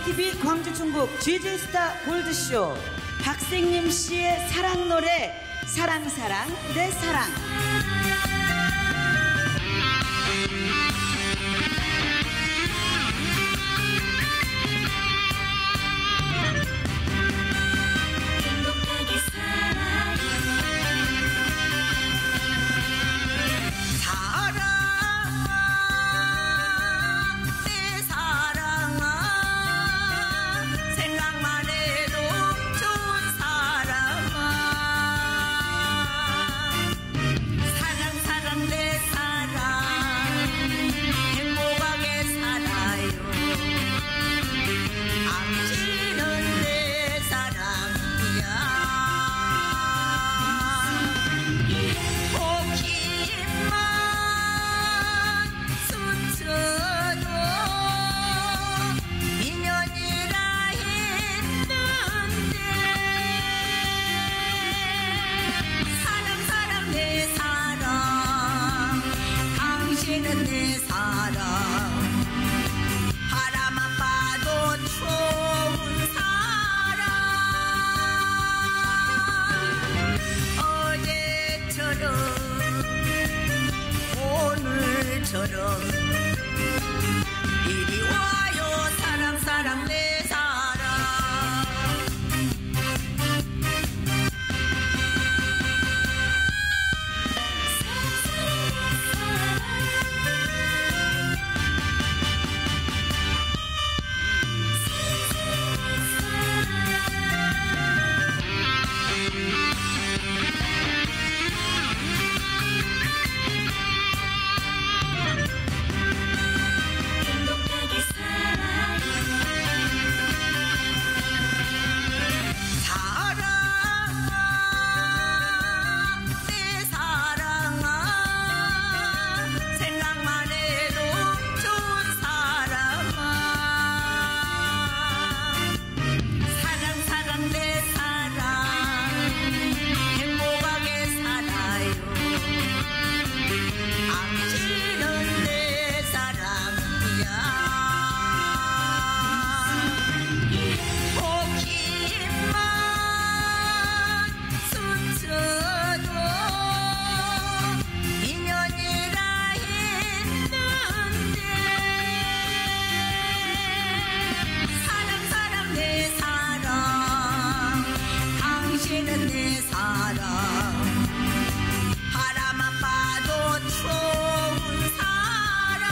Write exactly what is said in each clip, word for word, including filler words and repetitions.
아이티비 광주 충북 지지스타 골드쇼 박생림 씨의 사랑 노래 사랑 사랑 내 사랑. 내 사랑 바라만 봐도 좋은 사랑 어제처럼 오늘처럼 이리 와요 사랑 사랑 내 사랑. 내 사랑 바라만 봐도 좋은 사랑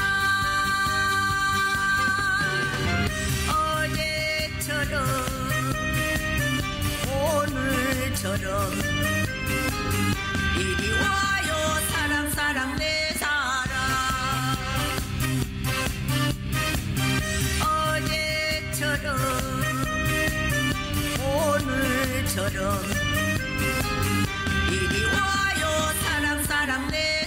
어제처럼 오늘처럼 이리 와요 사랑 사랑 내 사랑 어제처럼 오늘처럼 이리 와요 사랑 사랑 내